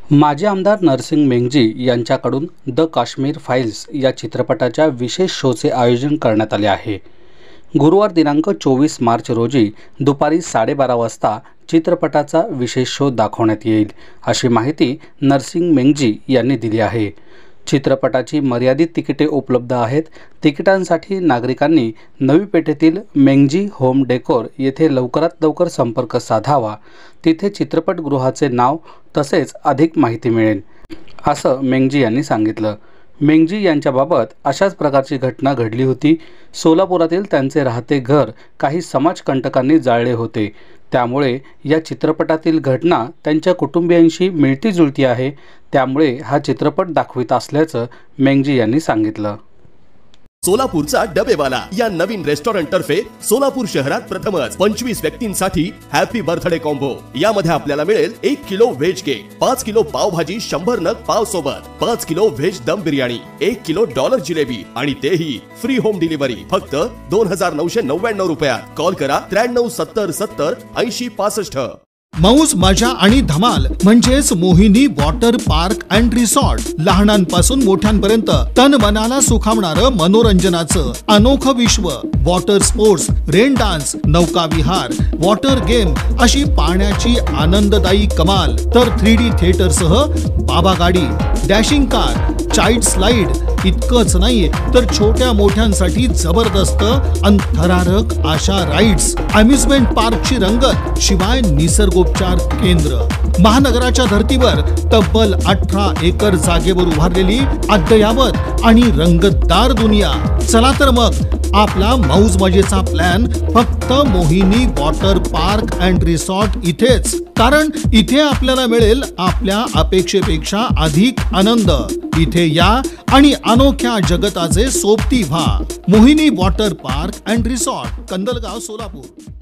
माजी आमदार नरसिंग मेंगजी यांच्याकडून द काश्मीर फाइल्स या चित्रपटाच्या विशेष शोचे आयोजन करण्यात आले आहे। गुरुवार दिनांक 24 मार्च रोजी दुपारी 12:30 वाजता चित्रपटाचा विशेष शो दाखवण्यात येईल, अशी माहिती नरसिंग मेंगजी यांनी दिली आहे। चित्रपटाची मर्यादित तिकिटे उपलब्ध आहेत। तिकिटांसाठी नागरिकांनी नवी पेठेतील मेंगजी होम डेकोर येथे लवकरात लवकर संपर्क साधावा। तिथे चित्रपटगृहाचे नाव तसेच अधिक माहिती मिळेल, असं मेंगजी यांनी सांगितलं। मेंगजी यांच्याबाबत अशाच प्रकारची घटना घडली होती। सोलापुरातील त्यांचे राहते घर काही समाजकंटकांनी जाळले होते। त्यामुळे या चित्रपटातील घटना त्यांच्या कुटुंबियांशी मिळती-जुळती आहे। त्यामुळे हा चित्रपट दाखवित असल्याचं मेंगजी यांनी सांगितलं। सोलापूरचा डबेवाला या नवीन रेस्टॉरंट तर्फे सोलापूर शहरात प्रथमच 25 व्यक्तींसाठी हॅपी बर्थडे कॉम्बो। यामध्ये आपल्याला मिळेल 1 kilo veg cake, 5 kilo pav bhaji, 100 नग पाव सोबत, 5 किलो व्हेज दम बिर्याणी, 1 किलो डॉलर जिलेबी आणि तेही फ्री होम डिलिव्हरी फक्त 2999 रुपयात। कॉल करा 93 70 70 80 65। मौज मजा आणि धमाल म्हणजेच Mohini water park and resort. लहानांपासून मोठ्यांपर्यंत तन मनाला सुखावणारं मनोरंजनाचं अनोखं विश्व। वॉटर स्पोर्ट्स, रेन डान्स, नौका विहार, वॉटर गेम अशी पाण्याची आनंददायी कमाल। तर 3D थिएटर सह बाबा गाडी, डॅशिंग कार, चाइल्ड स्लाइड इतकंच नाही तर छोट्या मोठ्यांसाठी जबरदस्त अंतरारक अशा राईड्स, अम्युजमेंट पार्कची रंगत, शिवाय निसर्गोपचार केंद्र। महानगराच्या धर्तीवर तब्बल 18 एकर जागेवर उभारलेली अद्ययावत आणि रंगतदार दुनिया। चला तर मग आपला मौज मजेचा प्लॅन फक्त Mohini water park and resort इथेच, कारण इथे आपल्याला मिळेल आपल्या अपेक्षेपेक्षा अधिक आनंद। इथे या आणि अनोख्या जगताचे सोबती व्हा। Mohini water park and resort, Kandalgaon, Solapur.